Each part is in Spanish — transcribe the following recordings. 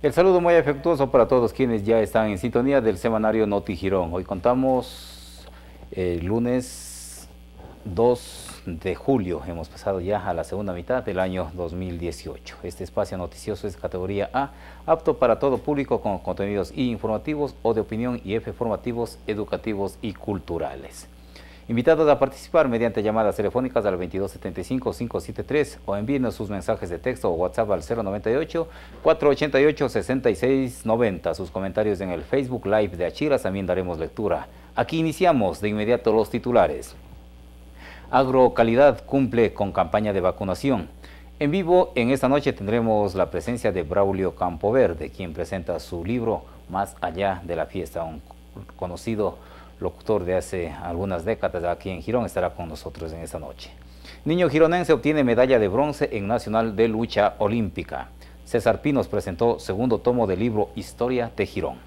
El saludo muy afectuoso para todos quienes ya están en sintonía del semanario Noti Girón. Hoy contamos lunes 2 de julio. Hemos pasado ya a la segunda mitad del año 2018. Este espacio noticioso es categoría A, apto para todo público con contenidos informativos o de opinión y formativos, educativos y culturales. Invitados a participar mediante llamadas telefónicas al 2275-573 o envíenos sus mensajes de texto o WhatsApp al 098-488-6690. Sus comentarios en el Facebook Live de Achiras también daremos lectura. Aquí iniciamos de inmediato los titulares. Agrocalidad cumple con campaña de vacunación. En vivo, en esta noche tendremos la presencia de Braulio Campoverde, quien presenta su libro Más allá de la fiesta, un conocido locutor de hace algunas décadas aquí en Girón, estará con nosotros en esta noche. Niño gironense obtiene medalla de bronce en Nacional de Lucha Olímpica. César Pinos presentó segundo tomo del libro Historia de Girón.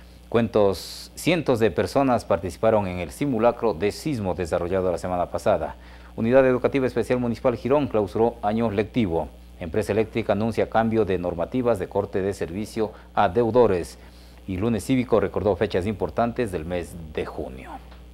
Cientos de personas participaron en el simulacro de sismo desarrollado la semana pasada. Unidad Educativa Especial Municipal Girón clausuró año lectivo. Empresa Eléctrica anuncia cambio de normativas de corte de servicio a deudores. Y Lunes Cívico recordó fechas importantes del mes de junio.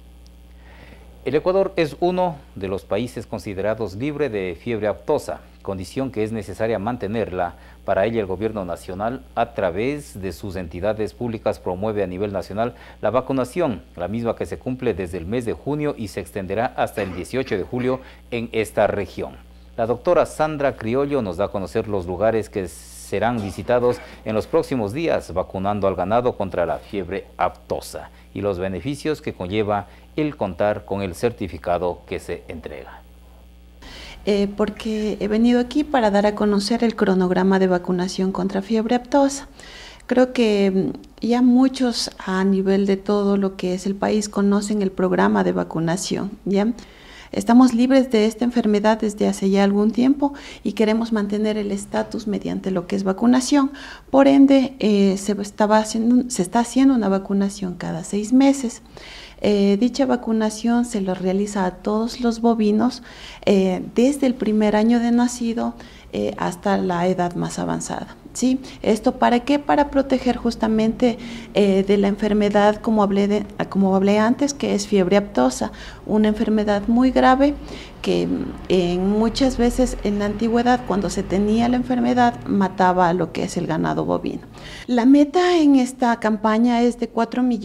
El Ecuador es uno de los países considerados libre de fiebre aftosa, condición que es necesaria mantenerla. Para ello, el gobierno nacional, a través de sus entidades públicas, promueve a nivel nacional la vacunación, la misma que se cumple desde el mes de junio y se extenderá hasta el 18 de julio en esta región. La doctora Sandra Criollo nos da a conocer los lugares que serán visitados en los próximos días, vacunando al ganado contra la fiebre aftosa y los beneficios que conlleva el contar con el certificado que se entrega. Porque he venido aquí para dar a conocer el cronograma de vacunación contra fiebre aftosa. Creo que ya muchos a nivel de todo lo que es el país conocen el programa de vacunación, ¿ya? Estamos libres de esta enfermedad desde hace ya algún tiempo y queremos mantener el estatus mediante lo que es vacunación. Por ende, se está haciendo una vacunación cada 6 meses. Dicha vacunación se lo realiza a todos los bovinos desde el primer año de nacido hasta la edad más avanzada. ¿Sí? ¿Esto para qué? Para proteger justamente de la enfermedad, como hablé antes, que es fiebre aftosa, una enfermedad muy grave que muchas veces en la antigüedad, cuando se tenía la enfermedad, mataba a lo que es el ganado bovino. La meta en esta campaña es de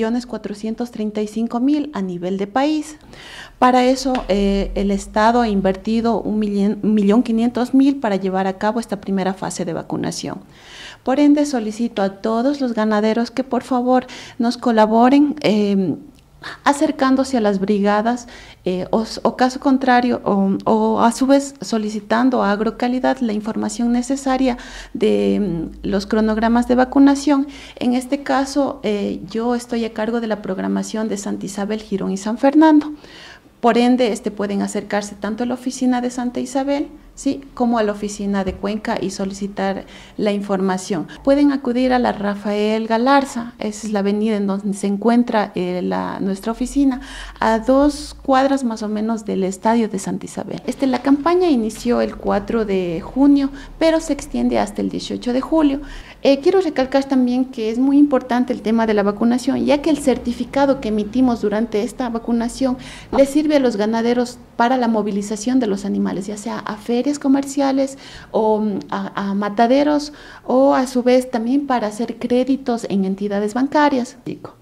4.435.000 a nivel de país. Para eso, el Estado ha invertido 1.500.000 para llevar a cabo esta primera fase de vacunación. Por ende, solicito a todos los ganaderos que por favor nos colaboren acercándose a las brigadas o caso contrario o a su vez solicitando a Agrocalidad la información necesaria de los cronogramas de vacunación. En este caso, yo estoy a cargo de la programación de Santa Isabel, Girón y San Fernando. Por ende, pueden acercarse tanto a la oficina de Santa Isabel, ¿sí?, como a la oficina de Cuenca y solicitar la información. Pueden acudir a la Rafael Galarza, esa es la avenida en donde se encuentra nuestra oficina, a 2 cuadras más o menos del estadio de Santa Isabel. La campaña inició el 4 de junio, pero se extiende hasta el 18 de julio. Quiero recalcar también que es muy importante el tema de la vacunación, ya que el certificado que emitimos durante esta vacunación le sirve a los ganaderos para la movilización de los animales, ya sea a ferias comerciales o a mataderos, o a su vez también para hacer créditos en entidades bancarias.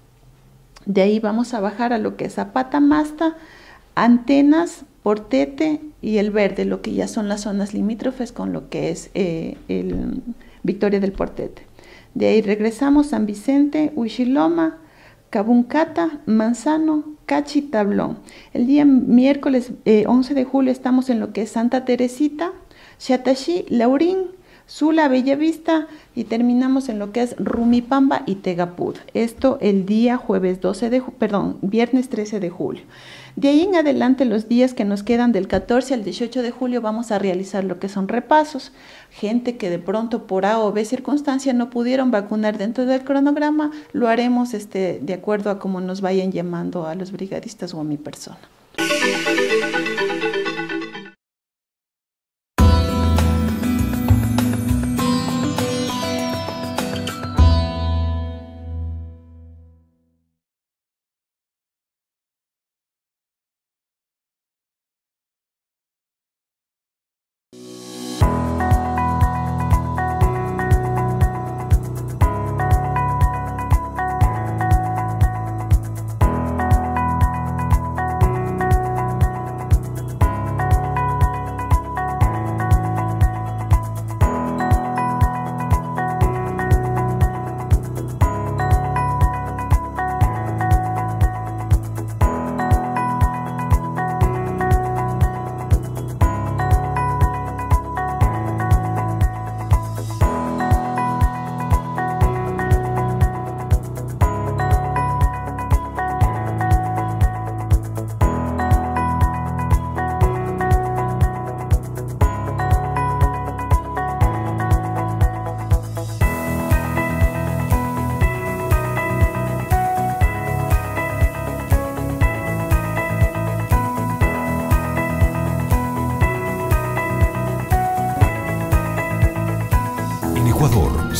De ahí vamos a bajar a lo que es Zapata Masta, Antenas, Portete y El Verde, lo que ya son las zonas limítrofes con lo que es el Victoria del Portete. De ahí regresamos San Vicente, Huichiloma, Cabuncata, Manzano, Cachi, Tablón. El día miércoles 11 de julio estamos en lo que es Santa Teresita, Xataxí, Laurín, Sula, Bellavista y terminamos en lo que es Rumipamba y Tegapud. Esto el día viernes 13 de julio. De ahí en adelante, los días que nos quedan del 14 al 18 de julio vamos a realizar lo que son repasos. Gente que de pronto por A o B circunstancia no pudieron vacunar dentro del cronograma, lo haremos de acuerdo a cómo nos vayan llamando a los brigadistas o a mi persona.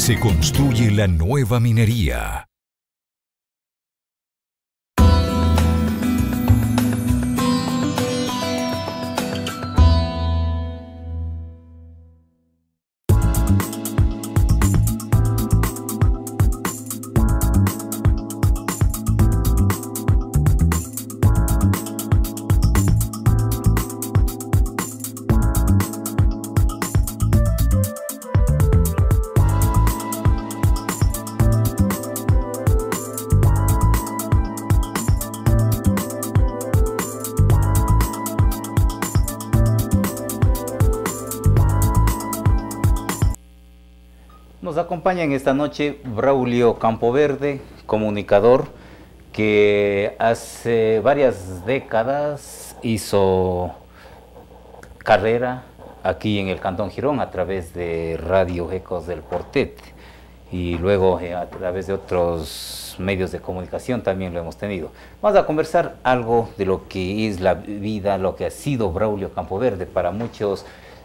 se construye la nueva minería. Nos acompaña en esta noche Braulio Campoverde, comunicador que hace varias décadas hizo carrera aquí en el Cantón Girón a través de Radio Ecos del Portet y luego a través de otros medios de comunicación también lo hemos tenido. Vamos a conversar algo de lo que es la vida, lo que ha sido Braulio Campoverde para muchos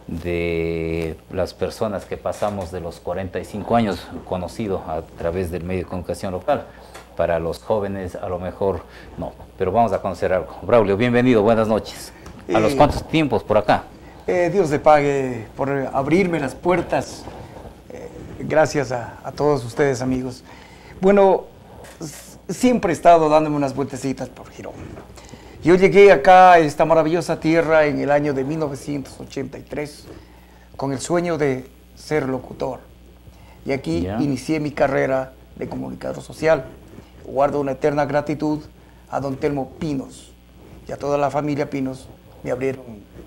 de las personas que pasamos de los 45 años, conocido a través del medio de comunicación local. Para los jóvenes a lo mejor no, pero vamos a conocer algo. Braulio, bienvenido, buenas noches. ¿A los cuántos tiempos por acá? Dios le pague por abrirme las puertas. Gracias a todos ustedes, amigos. Bueno, siempre he estado dándome unas vueltecitas por Girón. Yo llegué acá a esta maravillosa tierra en el año de 1983 con el sueño de ser locutor. Y aquí inicié mi carrera de comunicador social. Guardo una eterna gratitud a don Telmo Pinos y a toda la familia Pinos. Me abrieron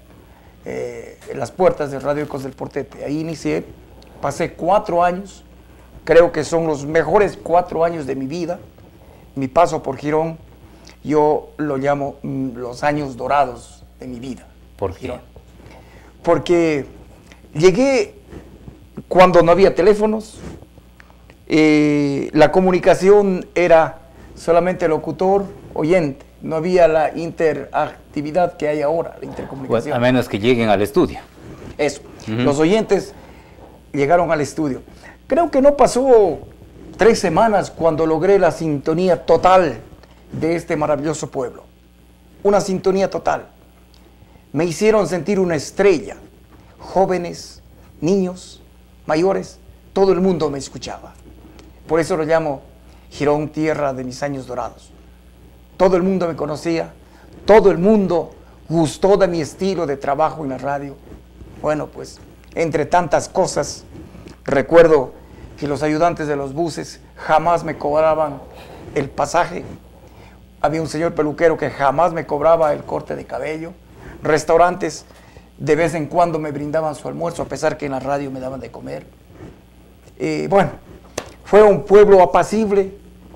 las puertas de Radio Ecos del Portete. Ahí inicié, pasé 4 años, creo que son los mejores 4 años de mi vida. Mi paso por Girón, yo lo llamo los años dorados de mi vida. ¿Por qué? Porque llegué cuando no había teléfonos, la comunicación era solamente locutor, oyente, no había la interactividad que hay ahora, la intercomunicación. Pues, a menos que lleguen al estudio. Eso, los oyentes llegaron al estudio. Creo que no pasó 3 semanas cuando logré la sintonía total de este maravilloso pueblo. Una sintonía total. Me hicieron sentir una estrella. Jóvenes, niños, mayores, todo el mundo me escuchaba. Por eso lo llamo Girón, tierra de mis años dorados. Todo el mundo me conocía, todo el mundo gustó de mi estilo de trabajo en la radio. Bueno, pues, entre tantas cosas, recuerdo que los ayudantes de los buses jamás me cobraban el pasaje. Había un señor peluquero que jamás me cobraba el corte de cabello. Restaurantes de vez en cuando me brindaban su almuerzo, a pesar que en la radio me daban de comer. Bueno, fue un pueblo apacible,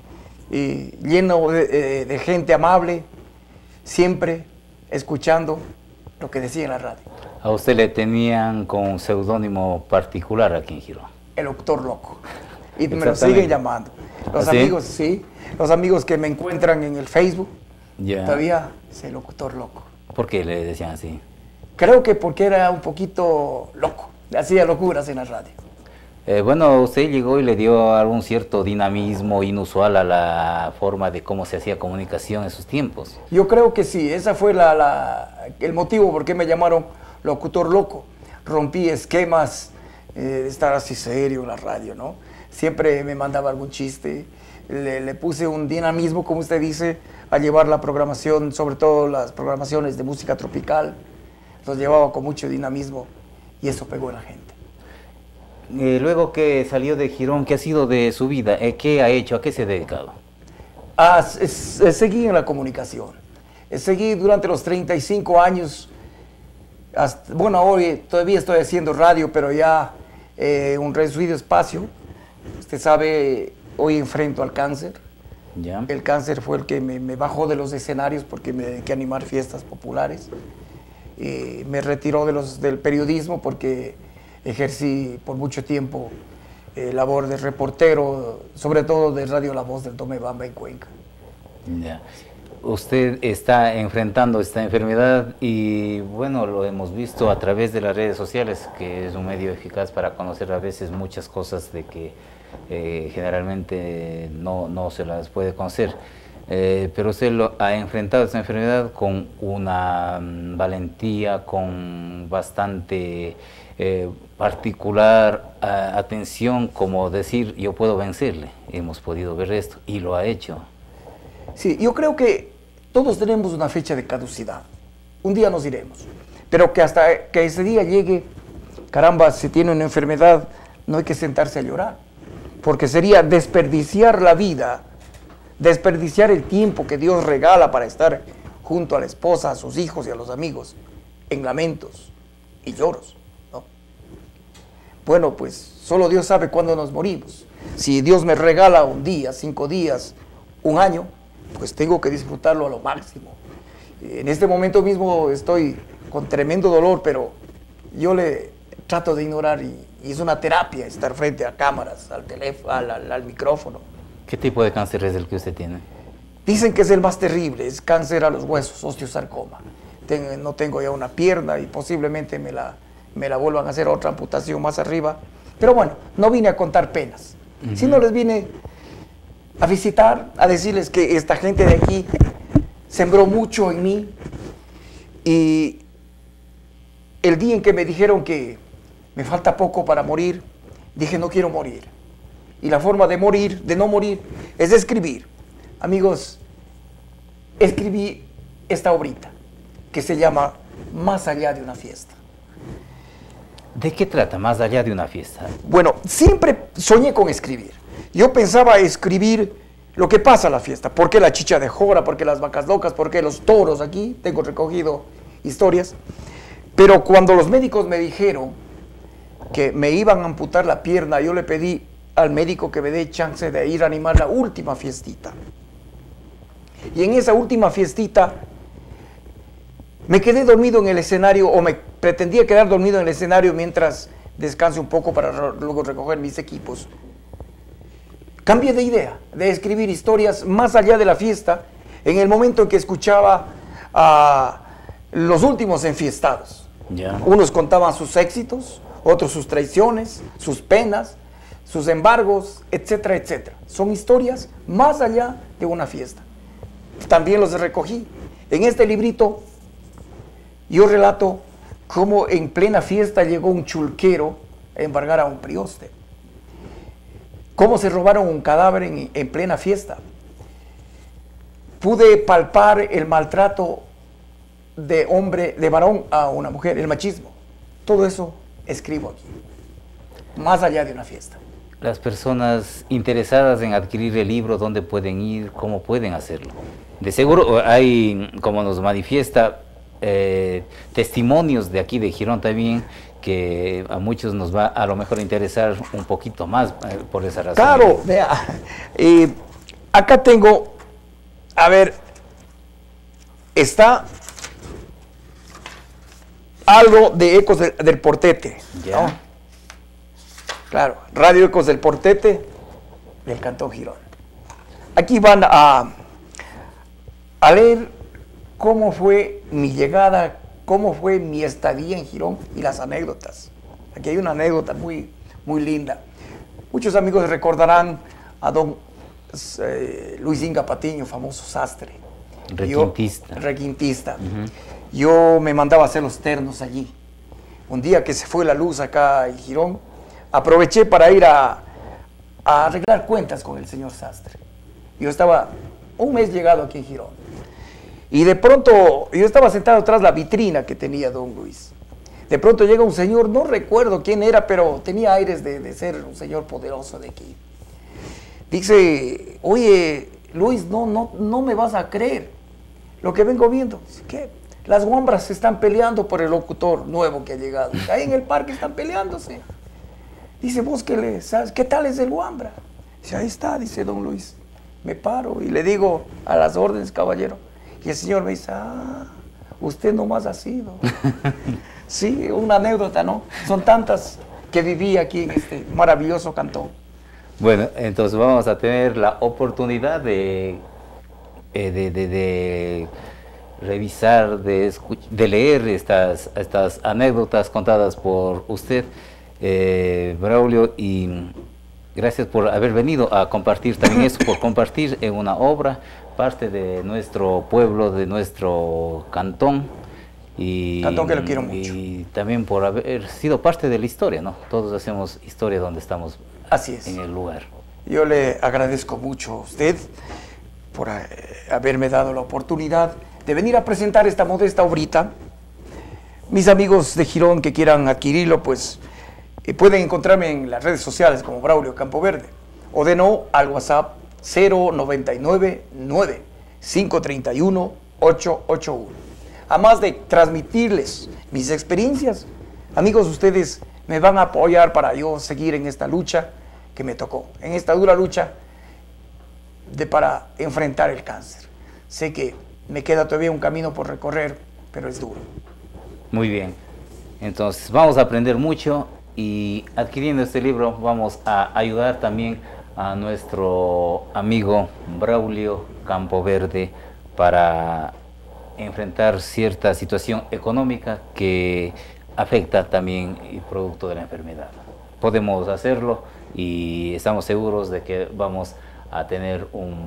lleno de gente amable, siempre escuchando lo que decía en la radio. ¿A usted le tenían con un seudónimo particular aquí en Girón? El Doctor Loco. Y me lo siguen llamando. Los amigos, sí, los amigos que me encuentran en el Facebook, todavía es el Locutor Loco. ¿Por qué le decían así? Creo que porque era un poquito loco, hacía locuras en la radio. Bueno, usted llegó y le dio algún cierto dinamismo inusual a la forma de cómo se hacía comunicación en sus tiempos. Yo creo que sí, ese fue el motivo por qué me llamaron Locutor Loco. Rompí esquemas de estar así serio en la radio, ¿no? Siempre me mandaba algún chiste, le puse un dinamismo, como usted dice, a llevar la programación, sobre todo las programaciones de música tropical. Los llevaba con mucho dinamismo y eso pegó en la gente. Luego que salió de Girón, ¿qué ha sido de su vida? ¿Qué ha hecho? ¿A qué se ha dedicado? Seguí en la comunicación. Seguí durante los 35 años. Bueno, hoy todavía estoy haciendo radio, pero ya un reducido espacio. Usted sabe, hoy enfrento al cáncer. ¿Ya? El cáncer fue el que me bajó de los escenarios porque me dediqué a animar fiestas populares. Me retiró del periodismo porque ejercí por mucho tiempo labor de reportero, sobre todo de Radio La Voz del Tomebamba en Cuenca. Ya. usted está enfrentando esta enfermedad y bueno, lo hemos visto a través de las redes sociales, que es un medio eficaz para conocer a veces muchas cosas de que generalmente no se las puede conocer. Pero usted ha enfrentado esta enfermedad con una valentía, con bastante particular atención, como decir, yo puedo vencerle. Hemos podido ver esto y lo ha hecho. Sí, yo creo que todos tenemos una fecha de caducidad. Un día nos iremos. Pero que hasta que ese día llegue, caramba, si tiene una enfermedad, no hay que sentarse a llorar. Porque sería desperdiciar la vida, desperdiciar el tiempo que Dios regala para estar junto a la esposa, a sus hijos y a los amigos, en lamentos y lloros, ¿no? Bueno, pues solo Dios sabe cuándo nos morimos. Si Dios me regala un día, 5 días, un año, pues tengo que disfrutarlo a lo máximo. En este momento mismo estoy con tremendo dolor, pero yo le trato de ignorar y es una terapia estar frente a cámaras, al teléfono, al micrófono. ¿Qué tipo de cáncer es el que usted tiene? Dicen que es el más terrible, es cáncer a los huesos, osteosarcoma. No tengo ya una pierna y posiblemente me la vuelvan a hacer otra amputación más arriba. Pero bueno, no vine a contar penas, sino les vine a visitar, a decirles que esta gente de aquí sembró mucho en mí. Y el día en que me dijeron que me falta poco para morir, dije no quiero morir. Y la forma de morir, de no morir, es escribir. Amigos, escribí esta obrita que se llama Más allá de una fiesta. ¿De qué trata Más allá de una fiesta? Bueno, siempre soñé con escribir. Yo pensaba escribir lo que pasa a la fiesta. ¿Por qué la chicha de jora? ¿Por qué las vacas locas? ¿Por qué los toros aquí? Tengo recogido historias. Pero cuando los médicos me dijeron que me iban a amputar la pierna, yo le pedí al médico que me dé chance de ir a animar la última fiestita. Y en esa última fiestita me quedé dormido en el escenario, o me pretendía quedar dormido en el escenario mientras descanse un poco para luego recoger mis equipos. Cambié de idea, de escribir historias más allá de la fiesta, en el momento en que escuchaba a los últimos enfiestados. Ya. Unos contaban sus éxitos, otros sus traiciones, sus penas, sus embargos, etcétera, etcétera. Son historias más allá de una fiesta. También los recogí. En este librito yo relato cómo en plena fiesta llegó un chulquero a embargar a un prioste. Cómo se robaron un cadáver en plena fiesta. Pude palpar el maltrato de varón a una mujer, el machismo. Todo eso escribo aquí, más allá de una fiesta. Las personas interesadas en adquirir el libro, ¿dónde pueden ir? ¿Cómo pueden hacerlo? De seguro hay, como nos manifiesta, testimonios de aquí de Girón también, que a muchos nos va a lo mejor interesar un poquito más por esa razón. Claro, vea, acá tengo, a ver, está algo de Ecos del Portete, Ya. ¿no? Claro, Radio Ecos del Portete del Cantón Girón. Aquí van a leer cómo fue mi llegada, cómo fue mi estadía en Girón y las anécdotas. Aquí hay una anécdota muy, muy linda. Muchos amigos recordarán a don Luis Inga Patiño, famoso sastre. Requintista. Requintista. Yo me mandaba a hacer los ternos allí. Un día que se fue la luz acá en Girón, aproveché para ir a arreglar cuentas con el señor sastre. Yo estaba un mes llegado aquí en Girón. Y de pronto, yo estaba sentado tras la vitrina que tenía don Luis. De pronto llega un señor, no recuerdo quién era, pero tenía aires de ser un señor poderoso de aquí. Dice, oye, Luis, no me vas a creer lo que vengo viendo. Dice, ¿qué? Las guambras se están peleando por el locutor nuevo que ha llegado. Ahí en el parque están peleándose. Dice, vos ¿sabes qué tal es el guambra? Dice, ahí está, dice don Luis. Me paro y le digo, a las órdenes, caballero. Y el señor me dice, usted nomás ha sido. Sí, una anécdota, ¿no? Son tantas que viví aquí en este maravilloso cantón. Bueno, entonces vamos a tener la oportunidad de de revisar, de leer estas anécdotas contadas por usted, Braulio, y gracias por haber venido a compartir también eso, por compartir en una obra parte de nuestro pueblo, de nuestro cantón. Cantón que lo quiero mucho. Y también por haber sido parte de la historia, ¿no? Todos hacemos historia donde estamos. Así es. En el lugar. Yo le agradezco mucho a usted por haberme dado la oportunidad de venir a presentar esta modesta obrita. Mis amigos de Girón que quieran adquirirlo, pues pueden encontrarme en las redes sociales como Braulio Campoverde, o de no al WhatsApp 099 9 531 881. Además de transmitirles mis experiencias, amigos, ustedes me van a apoyar para yo seguir en esta lucha que me tocó, en esta dura lucha para enfrentar el cáncer. Sé que me queda todavía un camino por recorrer, pero es duro. Muy bien, entonces vamos a aprender mucho y adquiriendo este libro vamos a ayudar también a nuestro amigo Braulio Campoverde para enfrentar cierta situación económica que afecta también el producto de la enfermedad. Podemos hacerlo y estamos seguros de que vamos a tener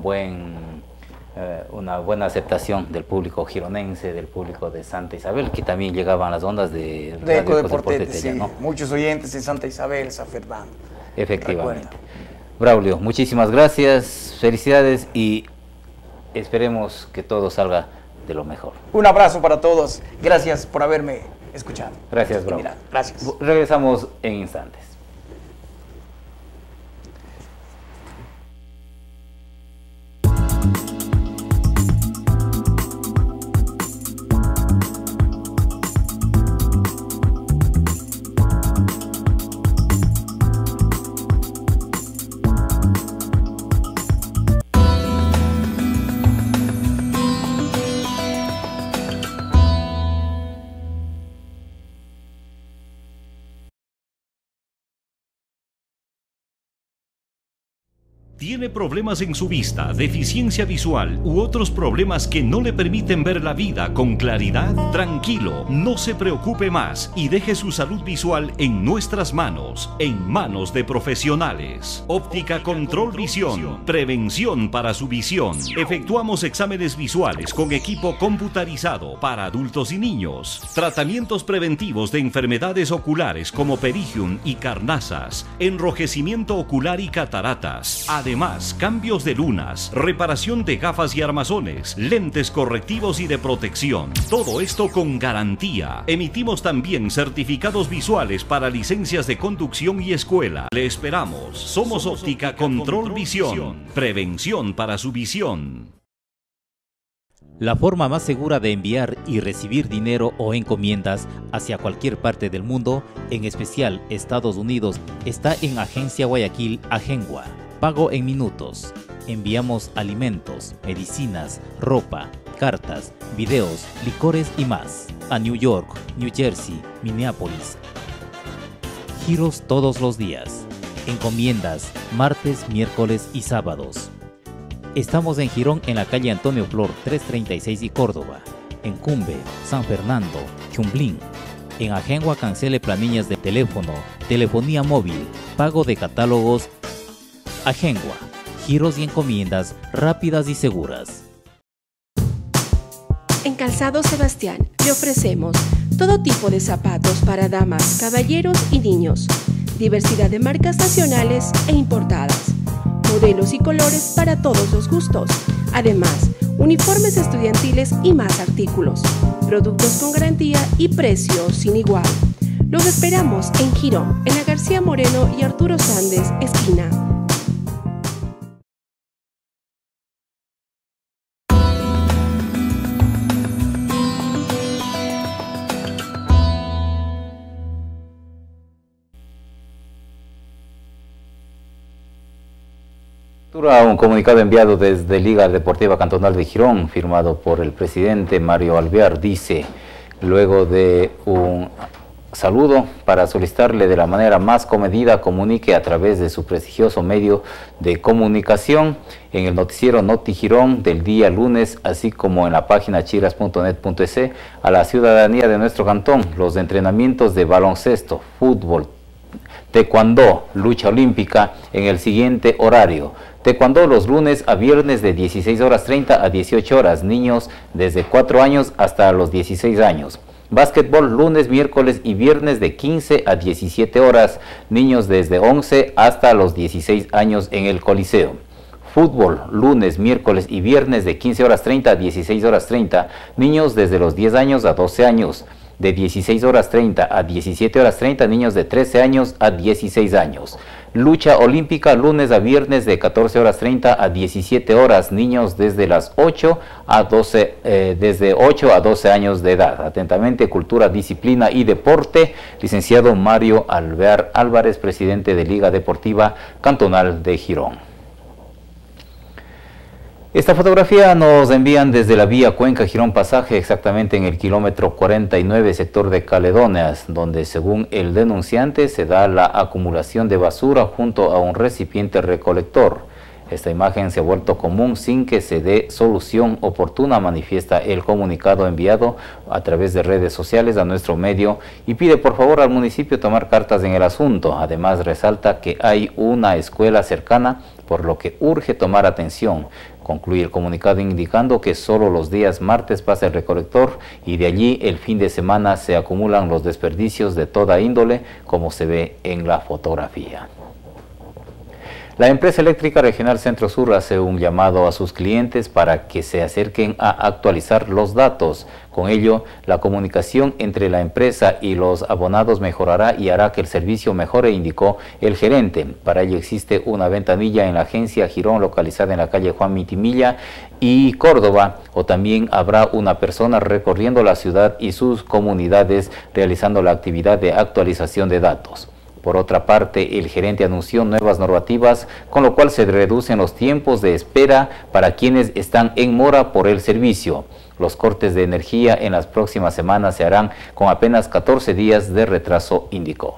una buena aceptación del público gironense, del público de Santa Isabel, que también llegaban las ondas de Eco de Portete, sí, ¿no? Muchos oyentes en Santa Isabel, San Fernando. Efectivamente. Recuerda. Braulio, muchísimas gracias, felicidades y esperemos que todo salga de lo mejor. Un abrazo para todos. Gracias por haberme escuchado. Gracias, Braulio. Gracias. Regresamos en instantes. ¿Tiene problemas en su vista, deficiencia visual u otros problemas que no le permiten ver la vida con claridad? Tranquilo, no se preocupe más y deje su salud visual en nuestras manos, en manos de profesionales. Óptica Control Visión, prevención para su visión. Efectuamos exámenes visuales con equipo computarizado para adultos y niños. Tratamientos preventivos de enfermedades oculares como perigium y carnazas, enrojecimiento ocular y cataratas. Además, cambios de lunas, reparación de gafas y armazones, lentes correctivos y de protección. Todo esto con garantía. Emitimos también certificados visuales para licencias de conducción y escuela. Le esperamos. Somos Óptica Control Visión. Prevención para su visión. La forma más segura de enviar y recibir dinero o encomiendas hacia cualquier parte del mundo, en especial Estados Unidos, está en Agencia Guayaquil Agengua. Pago en minutos. Enviamos alimentos, medicinas, ropa, cartas, videos, licores y más a New York, New Jersey, Minneapolis. Giros todos los días. Encomiendas martes, miércoles y sábados. Estamos en Girón, en la calle Antonio Flor 336 y Córdoba. En Cumbe, San Fernando, Chumblín. En Agengua cancele planillas de teléfono, telefonía móvil, pago de catálogos. Agengua, giros y encomiendas rápidas y seguras. En Calzado Sebastián le ofrecemos todo tipo de zapatos para damas, caballeros y niños, diversidad de marcas nacionales e importadas, modelos y colores para todos los gustos, además uniformes estudiantiles y más artículos, productos con garantía y precios sin igual. Los esperamos en Girón, en la García Moreno y Arturo Sández, esquina. Un comunicado enviado desde Liga Deportiva Cantonal de Girón, firmado por el presidente Mario Alvear, dice: luego de saludo para solicitarle de la manera más comedida comunique a través de su prestigioso medio de comunicación en el noticiero Noti Girón del día lunes, así como en la página chiras.net.es a la ciudadanía de nuestro cantón los entrenamientos de baloncesto, fútbol, taekwondo, lucha olímpica en el siguiente horario. Taekwondo los lunes a viernes de 16:30 a 18 horas, niños desde 4 años hasta los 16 años. Básquetbol lunes, miércoles y viernes de 15 a 17 horas, niños desde 11 hasta los 16 años en el Coliseo. Fútbol lunes, miércoles y viernes de 15:30 a 16:30, niños desde los 10 años a 12 años. De 16:30 a 17:30, niños de 13 años a 16 años. Lucha olímpica, lunes a viernes de 14:30 a 17 horas, niños desde las 8 a 12, desde 8 a 12 años de edad. Atentamente, Cultura, Disciplina y Deporte, licenciado Mario Alvear Álvarez, presidente de Liga Deportiva Cantonal de Girón. Esta fotografía nos envían desde la vía Cuenca Girón Pasaje, exactamente en el kilómetro 49, sector de Caledonias, donde según el denunciante se da la acumulación de basura junto a un recipiente recolector. Esta imagen se ha vuelto común sin que se dé solución oportuna, manifiesta el comunicado enviado a través de redes sociales a nuestro medio y pide por favor al municipio tomar cartas en el asunto. Además resalta que hay una escuela cercana, por lo que urge tomar atención. Concluye el comunicado indicando que solo los días martes pasa el recolector y de allí el fin de semana se acumulan los desperdicios de toda índole, como se ve en la fotografía. La empresa eléctrica regional Centro Sur hace un llamado a sus clientes para que se acerquen a actualizar los datos. Con ello, la comunicación entre la empresa y los abonados mejorará y hará que el servicio mejore, indicó el gerente. Para ello existe una ventanilla en la agencia Girón, localizada en la calle Juan Mitimilla y Córdoba, o también habrá una persona recorriendo la ciudad y sus comunidades realizando la actividad de actualización de datos. Por otra parte, el gerente anunció nuevas normativas, con lo cual se reducen los tiempos de espera para quienes están en mora por el servicio. Los cortes de energía en las próximas semanas se harán con apenas 14 días de retraso, indicó.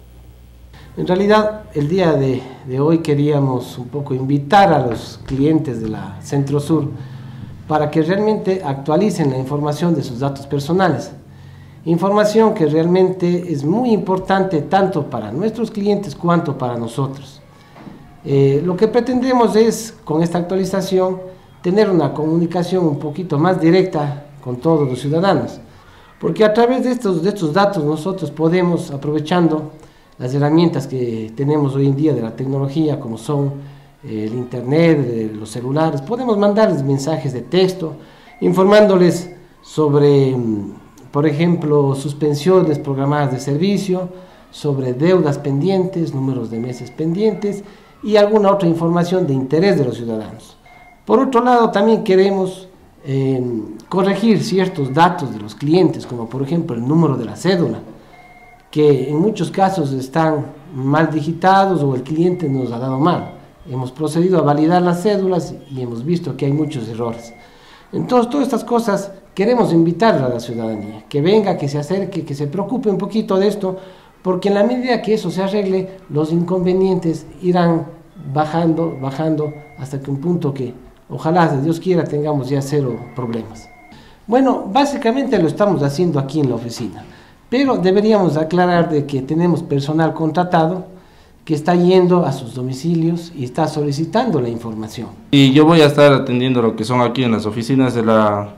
En realidad, el día de hoy queríamos un poco invitar a los clientes de la Centro Sur para que realmente actualicen la información de sus datos personales. Información que realmente es muy importante tanto para nuestros clientes cuanto para nosotros. Lo que pretendemos es, con esta actualización, tener una comunicación un poquito más directa con todos los ciudadanos, porque a través de estos datos nosotros podemos, aprovechando las herramientas que tenemos hoy en día de la tecnología, como son el internet, los celulares, podemos mandarles mensajes de texto, informándoles sobre, por ejemplo, suspensiones programadas de servicio, sobre deudas pendientes, números de meses pendientes y alguna otra información de interés de los ciudadanos. Por otro lado, también queremos corregir ciertos datos de los clientes, como por ejemplo el número de la cédula, que en muchos casos están mal digitados o el cliente nos ha dado mal. Hemos procedido a validar las cédulas y hemos visto que hay muchos errores. Entonces, todas estas cosas queremos invitar a la ciudadanía, que venga, que se acerque, que se preocupe un poquito de esto, porque en la medida que eso se arregle, los inconvenientes irán bajando, hasta que un punto que, ojalá, si Dios quiera, tengamos ya cero problemas. Bueno, básicamente lo estamos haciendo aquí en la oficina, pero deberíamos aclarar de que tenemos personal contratado que está yendo a sus domicilios y está solicitando la información. Y yo voy a estar atendiendo lo que son aquí en las oficinas de la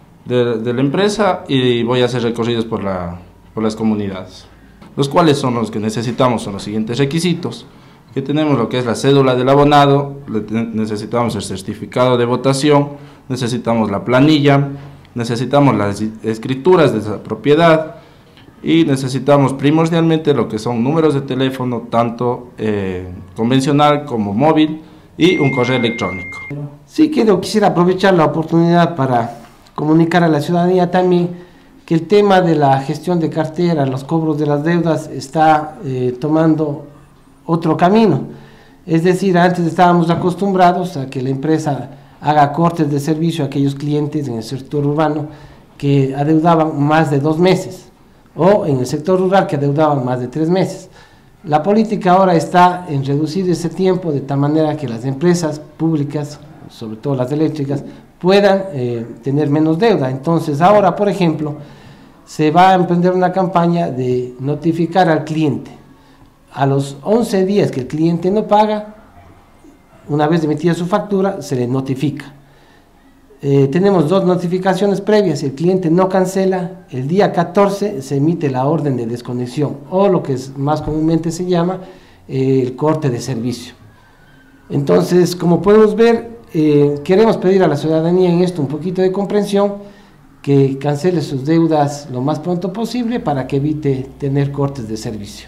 empresa y voy a hacer recorridos por las comunidades, los cuales son los que necesitamos, son los siguientes requisitos, que tenemos lo que es la cédula del abonado, necesitamos el certificado de votación, necesitamos la planilla, necesitamos las escrituras de esa propiedad y necesitamos primordialmente lo que son números de teléfono, tanto convencional como móvil, y un correo electrónico. Sí, quisiera aprovechar la oportunidad para comunicar a la ciudadanía también que el tema de la gestión de cartera, los cobros de las deudas, está tomando otro camino. Es decir, antes estábamos acostumbrados a que la empresa haga cortes de servicio a aquellos clientes en el sector urbano que adeudaban más de 2 meses. o en el sector rural que adeudaban más de 3 meses. La política ahora está en reducir ese tiempo de tal manera que las empresas públicas, sobre todo las eléctricas, puedan tener menos deuda. Entonces ahora, por ejemplo, se va a emprender una campaña de notificar al cliente. A los 11 días que el cliente no paga, una vez emitida su factura, se le notifica. Tenemos 2 notificaciones previas. Si el cliente no cancela, el día 14 se emite la orden de desconexión, o lo que más comúnmente se llama el corte de servicio. Entonces, como podemos ver, queremos pedir a la ciudadanía en esto un poquito de comprensión, que cancele sus deudas lo más pronto posible para que evite tener cortes de servicio.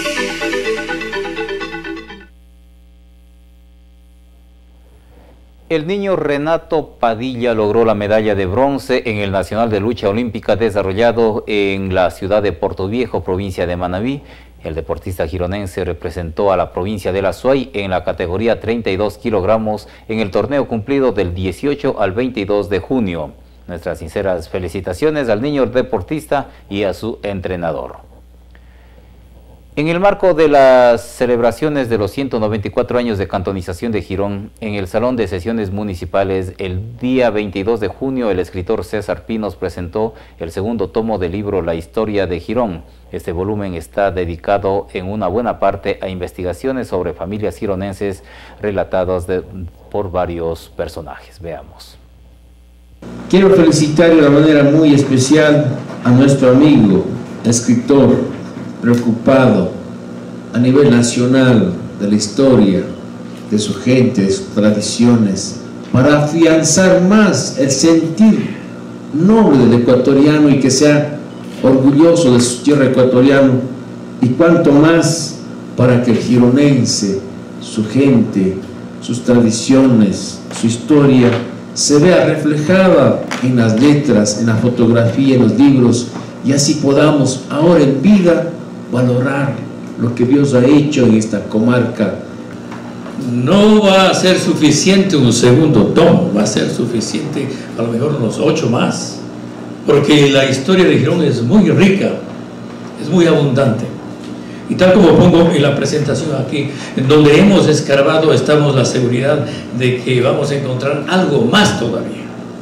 El niño Renato Padilla logró la medalla de bronce en el Nacional de Lucha Olímpica desarrollado en la ciudad de Portoviejo, provincia de Manabí. El deportista gironense representó a la provincia de La Suay en la categoría 32 kilogramos en el torneo cumplido del 18 al 22 de junio. Nuestras sinceras felicitaciones al niño deportista y a su entrenador. En el marco de las celebraciones de los 194 años de cantonización de Girón, en el Salón de Sesiones Municipales, el día 22 de junio, el escritor César Pinos presentó el segundo tomo del libro La Historia de Girón. Este volumen está dedicado en una buena parte a investigaciones sobre familias gironenses relatadas por varios personajes. Veamos. Quiero felicitar de una manera muy especial a nuestro amigo, escritor, preocupado a nivel nacional de la historia, de su gente, de sus tradiciones, para afianzar más el sentir noble del ecuatoriano y que sea orgulloso de su tierra ecuatoriana, y cuanto más para que el gironense, su gente, sus tradiciones, su historia, se vea reflejada en las letras, en la fotografía, en los libros, y así podamos ahora en vida valorar lo que Dios ha hecho en esta comarca. No va a ser suficiente un segundo tomo, va a ser suficiente a lo mejor unos 8 más, porque la historia de Girón es muy rica, es muy abundante. Y tal como pongo en la presentación aquí, en donde hemos escarbado, estamos la seguridad de que vamos a encontrar algo más todavía.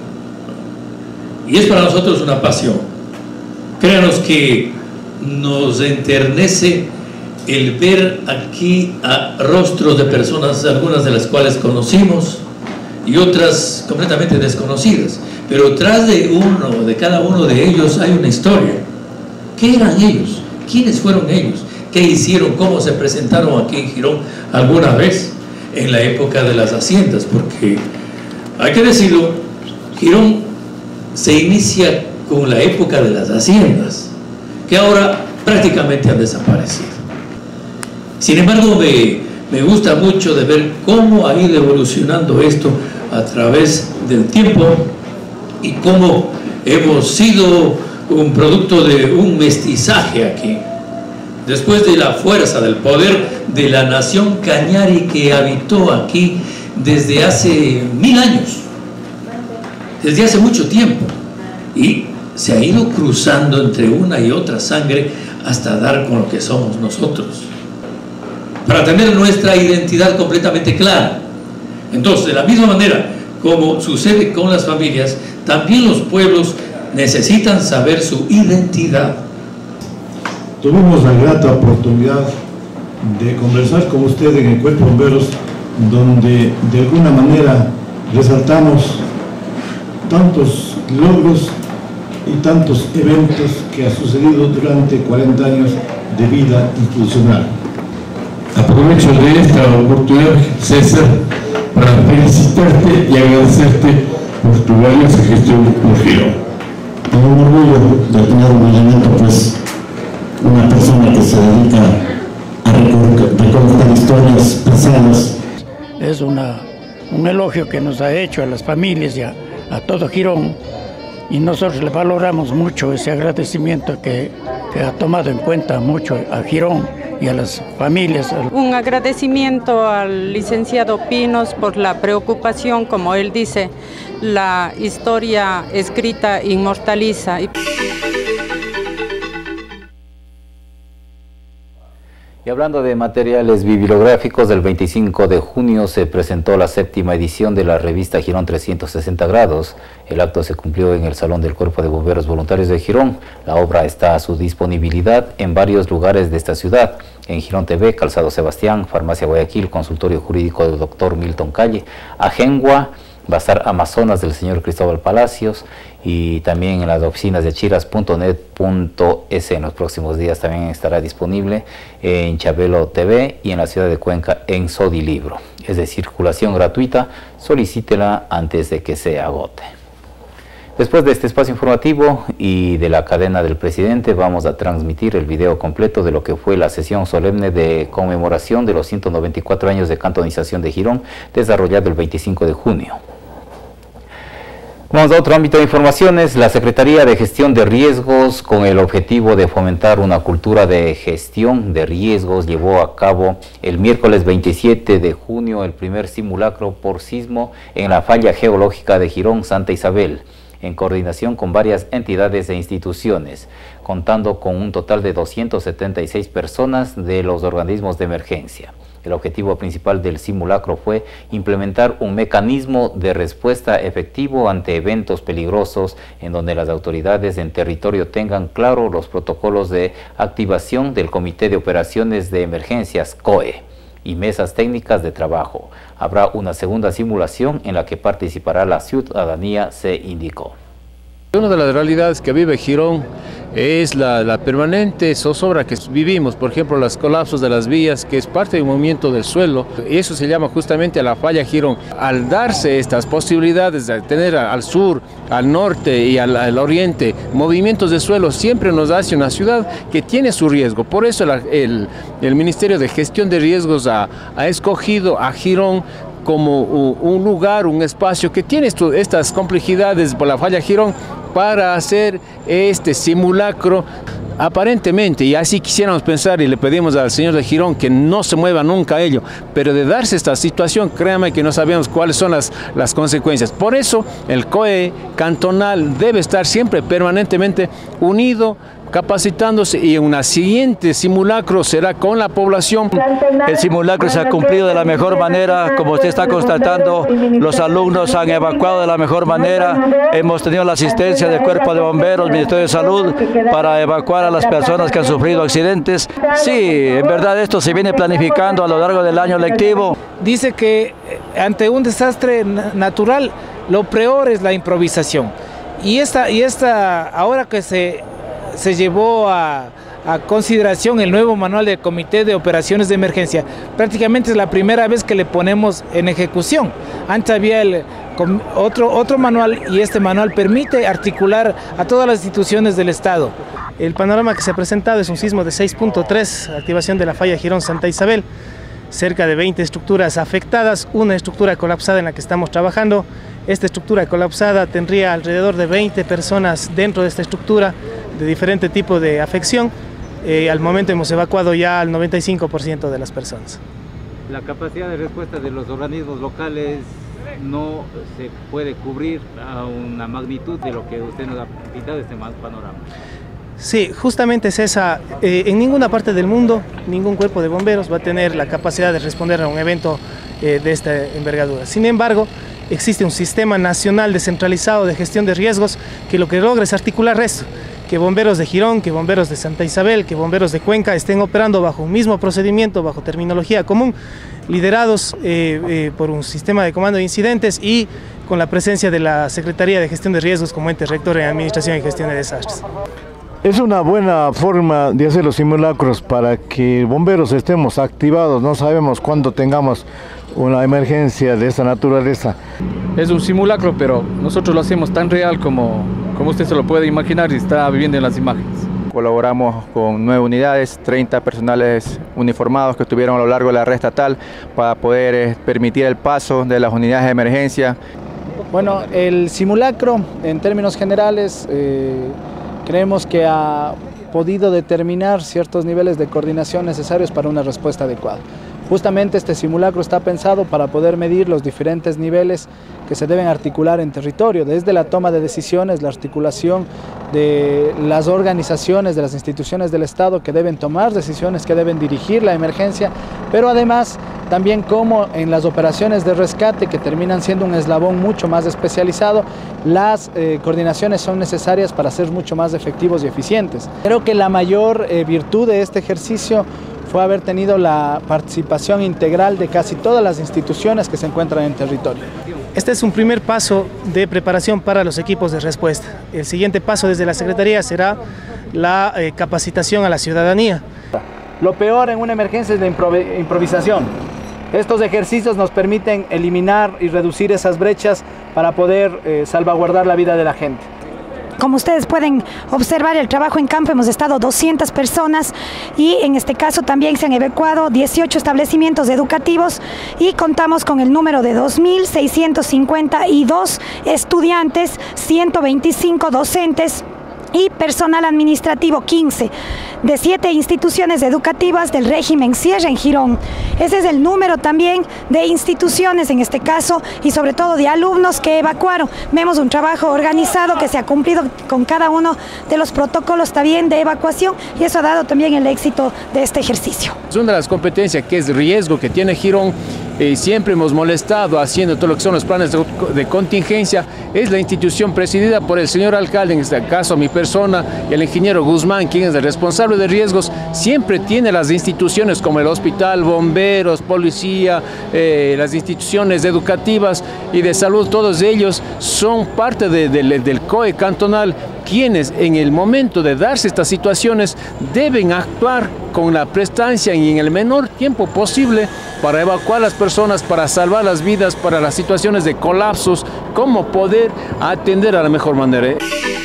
Y es para nosotros una pasión. Créanos que nos enternece el ver aquí a rostros de personas, algunas de las cuales conocimos y otras completamente desconocidas, pero tras de cada uno de ellos hay una historia. ¿Qué eran ellos? ¿Quiénes fueron ellos? ¿Qué hicieron? ¿Cómo se presentaron aquí en Girón alguna vez en la época de las haciendas? Porque hay que decirlo, Girón se inicia con la época de las haciendas, que ahora prácticamente han desaparecido. Sin embargo, me gusta mucho de ver cómo ha ido evolucionando esto a través del tiempo y cómo hemos sido un producto de un mestizaje aquí. Después de la fuerza, del poder de la nación cañari que habitó aquí desde hace 1000 años, desde hace mucho tiempo, y se ha ido cruzando entre una y otra sangre hasta dar con lo que somos nosotros, para tener nuestra identidad completamente clara. Entonces, de la misma manera como sucede con las familias, también los pueblos necesitan saber su identidad. Tuvimos la grata oportunidad de conversar con usted en el Cuerpo de Bomberos, donde de alguna manera resaltamos tantos logros y tantos eventos que ha sucedido durante 40 años de vida institucional. Aprovecho de esta oportunidad, César, para felicitarte y agradecerte por tu valiosa gestión por Girón. Tengo un orgullo de tener un elemento, pues, una persona que se dedica a recolectar historias pasadas. Es un elogio que nos ha hecho a las familias y a todo Girón, y nosotros le valoramos mucho ese agradecimiento que ha tomado en cuenta mucho a Girón y a las familias. Un agradecimiento al licenciado Pinos por la preocupación, como él dice, la historia escrita inmortaliza. Y hablando de materiales bibliográficos, el 25 de junio se presentó la 7ª edición de la revista Girón 360 grados. El acto se cumplió en el Salón del Cuerpo de Bomberos Voluntarios de Girón. La obra está a su disponibilidad en varios lugares de esta ciudad. En Girón TV, Calzado Sebastián, Farmacia Guayaquil, Consultorio Jurídico del Dr. Milton Calle, Ajengua, Bazar Amazonas del señor Cristóbal Palacios y también en las oficinas de achiras.net.es. En los próximos días también estará disponible en Chabelo TV y en la ciudad de Cuenca en Sodilibro. Es de circulación gratuita, solicítela antes de que se agote. Después de este espacio informativo y de la cadena del presidente, vamos a transmitir el video completo de lo que fue la sesión solemne de conmemoración de los 194 años de cantonización de Girón, desarrollado el 25 de junio. Vamos a otro ámbito de informaciones. La Secretaría de Gestión de Riesgos, con el objetivo de fomentar una cultura de gestión de riesgos, llevó a cabo el miércoles 27 de junio el primer simulacro por sismo en la falla geológica de Girón, Santa Isabel, en coordinación con varias entidades e instituciones, contando con un total de 276 personas de los organismos de emergencia. El objetivo principal del simulacro fue implementar un mecanismo de respuesta efectivo ante eventos peligrosos en donde las autoridades en territorio tengan claro los protocolos de activación del Comité de Operaciones de Emergencias COE y mesas técnicas de trabajo. Habrá una segunda simulación en la que participará la ciudadanía, se indicó. Una de las realidades que vive Girón es la permanente zozobra que vivimos, por ejemplo, los colapsos de las vías, que es parte del movimiento del suelo, y eso se llama justamente la falla Girón. Al darse estas posibilidades de tener al sur, al norte y al oriente movimientos de suelo, siempre nos hace una ciudad que tiene su riesgo. Por eso el Ministerio de Gestión de Riesgos ha escogido a Girón como un lugar, un espacio que tiene estas complejidades por la falla Girón para hacer este simulacro. Aparentemente, y así quisiéramos pensar, y le pedimos al señor de Girón que no se mueva nunca a ello, pero de darse esta situación, créame que no sabemos cuáles son las consecuencias. Por eso el COE cantonal debe estar siempre permanentemente unido, capacitándose, y en una siguiente simulacro será con la población. El simulacro se ha cumplido de la mejor manera, como usted está constatando, los alumnos han evacuado de la mejor manera, hemos tenido la asistencia del Cuerpo de Bomberos, Ministerio de Salud, para evacuar a las personas que han sufrido accidentes. Sí, en verdad esto se viene planificando a lo largo del año lectivo. Dice que ante un desastre natural, lo peor es la improvisación. Y esta ahora que se llevó a consideración el nuevo manual del Comité de Operaciones de Emergencia, prácticamente es la primera vez que le ponemos en ejecución. Antes había otro manual, y este manual permite articular a todas las instituciones del Estado. El panorama que se ha presentado es un sismo de 6.3, activación de la falla Girón Santa Isabel, cerca de 20 estructuras afectadas, una estructura colapsada en la que estamos trabajando. Esta estructura colapsada tendría alrededor de 20 personas dentro de esta estructura de diferente tipo de afección. Al momento hemos evacuado ya al 95% de las personas. La capacidad de respuesta de los organismos locales no se puede cubrir a una magnitud de lo que usted nos ha pintado este panorama. Sí, justamente es esa. En ninguna parte del mundo, ningún cuerpo de bomberos va a tener la capacidad de responder a un evento de esta envergadura. Sin embargo, existe un sistema nacional descentralizado de gestión de riesgos que lo que logra es articular esto, que bomberos de Girón, que bomberos de Santa Isabel, que bomberos de Cuenca estén operando bajo un mismo procedimiento, bajo terminología común, liderados por un sistema de comando de incidentes y con la presencia de la Secretaría de Gestión de Riesgos como ente rector en Administración y Gestión de Desastres. Es una buena forma de hacer los simulacros para que bomberos estemos activados, no sabemos cuándo tengamos una emergencia de esta naturaleza. Es un simulacro, pero nosotros lo hacemos tan real como usted se lo puede imaginar y está viviendo en las imágenes. Colaboramos con 9 unidades, 30 personales uniformados que estuvieron a lo largo de la red estatal para poder permitir el paso de las unidades de emergencia. Bueno, el simulacro, en términos generales, creemos que ha podido determinar ciertos niveles de coordinación necesarios para una respuesta adecuada. Justamente este simulacro está pensado para poder medir los diferentes niveles que se deben articular en territorio, desde la toma de decisiones, la articulación de las organizaciones, de las instituciones del Estado que deben tomar decisiones, que deben dirigir la emergencia, pero además también como en las operaciones de rescate, que terminan siendo un eslabón mucho más especializado, las coordinaciones son necesarias para ser mucho más efectivos y eficientes. Creo que la mayor virtud de este ejercicio fue haber tenido la participación integral de casi todas las instituciones que se encuentran en el territorio. Este es un primer paso de preparación para los equipos de respuesta. El siguiente paso desde la Secretaría será la capacitación a la ciudadanía. Lo peor en una emergencia es la improvisación. Estos ejercicios nos permiten eliminar y reducir esas brechas para poder salvaguardar la vida de la gente. Como ustedes pueden observar, el trabajo en campo, hemos estado 200 personas y en este caso también se han evacuado 18 establecimientos educativos y contamos con el número de 2.652 estudiantes, 125 docentes y personal administrativo 15 de 7 instituciones educativas del régimen Sierra en Girón. Ese es el número también de instituciones en este caso y sobre todo de alumnos que evacuaron. Vemos un trabajo organizado que se ha cumplido con cada uno de los protocolos también de evacuación y eso ha dado también el éxito de este ejercicio. Es una de las competencias que es riesgo que tiene Girón. Siempre hemos molestado haciendo todo lo que son los planes de contingencia. Es la institución presidida por el señor alcalde, en este caso mi persona, y el ingeniero Guzmán, quien es el responsable de riesgos. Siempre tiene las instituciones como el hospital, bomberos, policía, las instituciones educativas y de salud, todos ellos son parte del COE cantonal, quienes en el momento de darse estas situaciones deben actuar con la prestancia y en el menor tiempo posible para evacuar a las personas, para salvar las vidas, para las situaciones de colapsos, cómo poder atender a la mejor manera.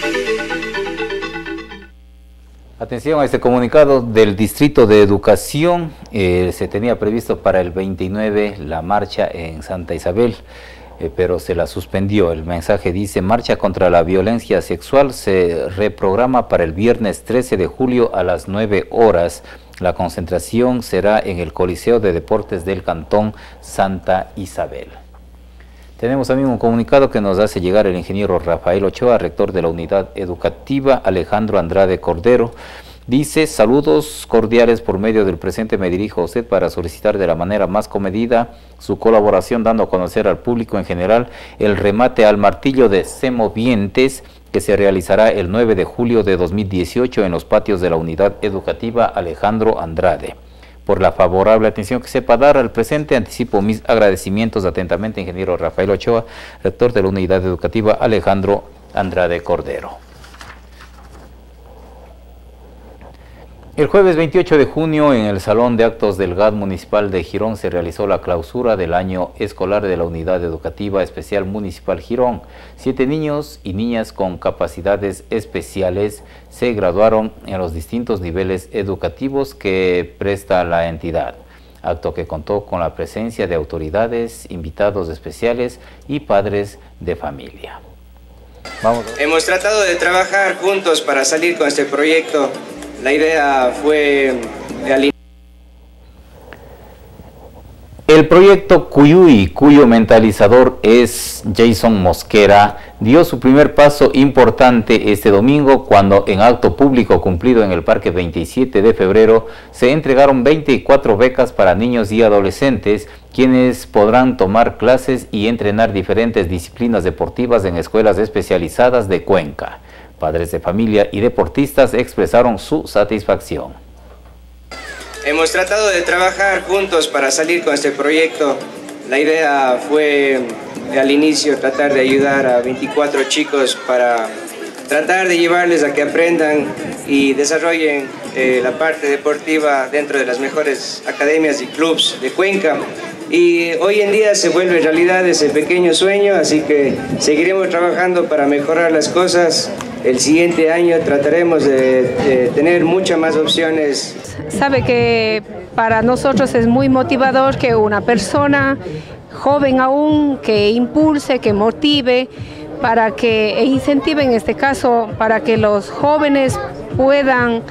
Atención a este comunicado del Distrito de Educación. Se tenía previsto para el 29 la marcha en Santa Isabel, pero se la suspendió. El mensaje dice: marcha contra la violencia sexual se reprograma para el viernes 13 de julio a las 9 horas. La concentración será en el Coliseo de Deportes del Cantón Santa Isabel. Tenemos también un comunicado que nos hace llegar el ingeniero Rafael Ochoa, rector de la Unidad Educativa Alejandro Andrade Cordero. Dice: saludos cordiales, por medio del presente me dirijo a usted para solicitar de la manera más comedida su colaboración, dando a conocer al público en general el remate al martillo de semovientes que se realizará el 9 de julio de 2018 en los patios de la Unidad Educativa Alejandro Andrade. Por la favorable atención que sepa dar al presente, anticipo mis agradecimientos. Atentamente, ingeniero Rafael Ochoa, rector de la Unidad Educativa Alejandro Andrade Cordero. El jueves 28 de junio, en el Salón de Actos del GAD Municipal de Girón, se realizó la clausura del año escolar de la Unidad Educativa Especial Municipal Girón. 7 niños y niñas con capacidades especiales se graduaron en los distintos niveles educativos que presta la entidad. Acto que contó con la presencia de autoridades, invitados especiales y padres de familia. Hemos tratado de trabajar juntos para salir con este proyecto. La idea fue el proyecto Cuyuy, cuyo mentalizador es Jason Mosquera, dio su primer paso importante este domingo cuando en acto público cumplido en el Parque 27 de febrero se entregaron 24 becas para niños y adolescentes, quienes podrán tomar clases y entrenar diferentes disciplinas deportivas en escuelas especializadas de Cuenca. Padres de familia y deportistas expresaron su satisfacción. Hemos tratado de trabajar juntos para salir con este proyecto. La idea fue al inicio tratar de ayudar a 24 chicos para tratar de llevarles a que aprendan y desarrollen la parte deportiva dentro de las mejores academias y clubes de Cuenca. Y hoy en día se vuelve realidad ese pequeño sueño, así que seguiremos trabajando para mejorar las cosas. El siguiente año trataremos de tener muchas más opciones. Sabe que para nosotros es muy motivador que una persona joven aún, que impulse, que motive, e incentive en este caso, para que los jóvenes puedan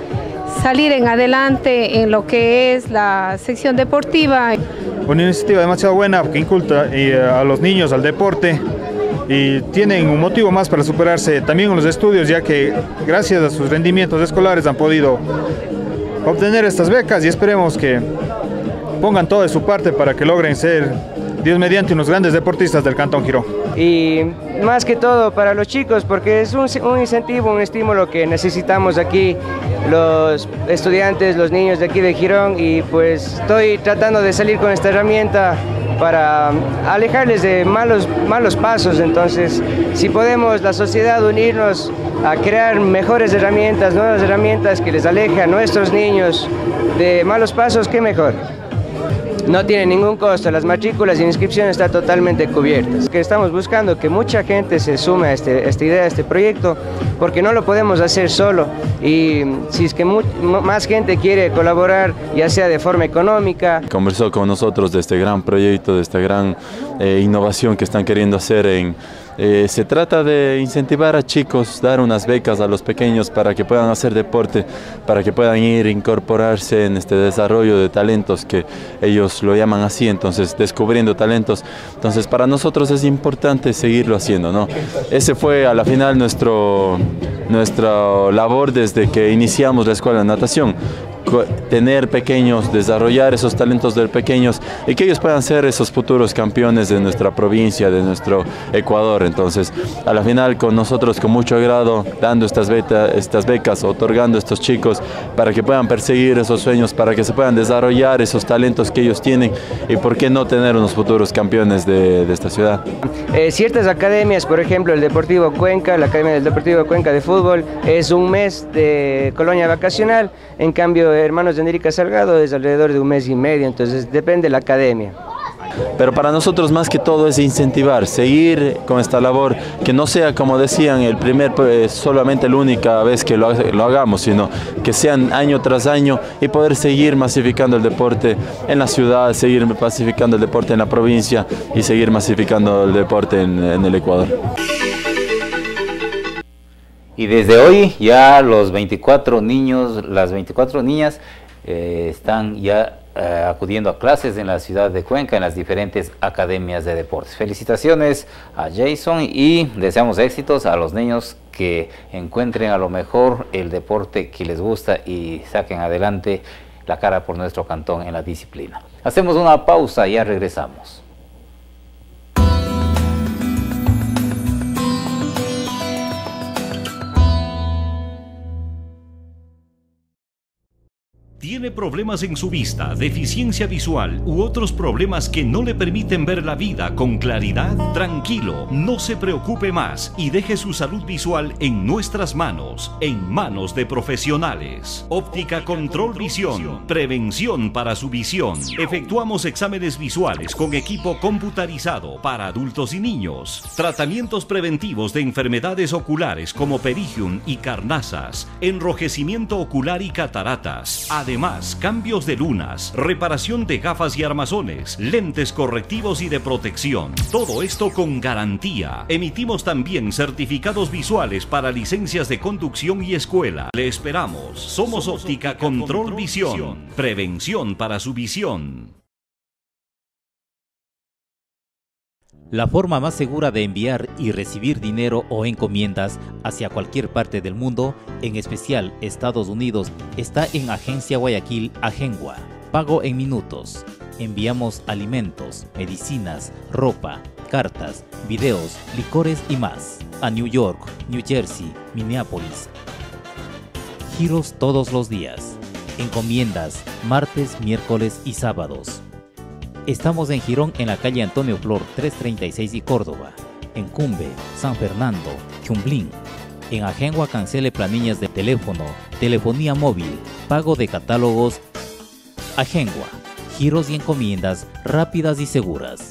salir en adelante en lo que es la sección deportiva. Una iniciativa demasiado buena que inculta a los niños al deporte y tienen un motivo más para superarse también en los estudios, ya que gracias a sus rendimientos escolares han podido obtener estas becas y esperemos que pongan todo de su parte para que logren ser, Dios mediante, unos grandes deportistas del Cantón Girón. Y más que todo para los chicos, porque es un incentivo, un estímulo que necesitamos aquí los estudiantes, los niños de aquí de Girón, y pues estoy tratando de salir con esta herramienta para alejarles de malos pasos. Entonces, si podemos la sociedad unirnos a crear mejores herramientas, nuevas herramientas que les alejen a nuestros niños de malos pasos, qué mejor. No tiene ningún costo, las matrículas y inscripciones están totalmente cubiertas. Que estamos buscando que mucha gente se sume a esta idea, a este proyecto, porque no lo podemos hacer solo. Y si es que más gente quiere colaborar, ya sea de forma económica. Conversó con nosotros de este gran proyecto, de esta gran innovación que están queriendo hacer se trata de incentivar a chicos, dar unas becas a los pequeños para que puedan hacer deporte, para que puedan incorporarse en este desarrollo de talentos que ellos lo llaman así, entonces descubriendo talentos. Entonces para nosotros es importante seguirlo haciendo, ¿no? Ese fue a la final nuestra labor desde que iniciamos la escuela de natación. Tener pequeños, desarrollar esos talentos de pequeños y que ellos puedan ser esos futuros campeones de nuestra provincia, de nuestro Ecuador. Entonces, a la final con nosotros con mucho agrado, dando estas becas, otorgando a estos chicos para que puedan perseguir esos sueños, para que se puedan desarrollar esos talentos que ellos tienen y por qué no tener unos futuros campeones de esta ciudad. Ciertas academias, por ejemplo el Deportivo Cuenca, la Academia del Deportivo Cuenca de Fútbol, es un mes de colonia vacacional, en cambio Hermanos de Andérica Salgado es alrededor de un mes y medio, entonces depende de la academia. Pero para nosotros más que todo es incentivar, seguir con esta labor, que no sea como decían solamente la única vez que lo hagamos, sino que sean año tras año y poder seguir masificando el deporte en la ciudad, seguir masificando el deporte en la provincia y seguir masificando el deporte en el Ecuador. Y desde hoy ya los 24 niños, las 24 niñas están ya acudiendo a clases en la ciudad de Cuenca, en las diferentes academias de deportes. Felicitaciones a Jason y deseamos éxitos a los niños que encuentren a lo mejor el deporte que les gusta y saquen adelante la cara por nuestro cantón en la disciplina. Hacemos una pausa y ya regresamos. ¿Tiene problemas en su vista, deficiencia visual u otros problemas que no le permiten ver la vida con claridad? Tranquilo, no se preocupe más y deje su salud visual en nuestras manos, en manos de profesionales. Óptica Control Visión, prevención para su visión. Efectuamos exámenes visuales con equipo computarizado para adultos y niños. Tratamientos preventivos de enfermedades oculares como perigium y carnazas, enrojecimiento ocular y cataratas. Además, cambios de lunas, reparación de gafas y armazones, lentes correctivos y de protección. Todo esto con garantía. Emitimos también certificados visuales para licencias de conducción y escuela. Le esperamos. Somos Óptica Control Visión. Prevención para su visión. La forma más segura de enviar y recibir dinero o encomiendas hacia cualquier parte del mundo, en especial Estados Unidos, está en Agencia Guayaquil Agengua. Pago en minutos. Enviamos alimentos, medicinas, ropa, cartas, videos, licores y más a New York, New Jersey, Minneapolis. Giros todos los días. Encomiendas martes, miércoles y sábados. Estamos en Girón, en la calle Antonio Flor 336 y Córdoba. En Cumbe, San Fernando, Chumblín. En Agengua cancele planillas de teléfono, telefonía móvil, pago de catálogos. Agengua, giros y encomiendas rápidas y seguras.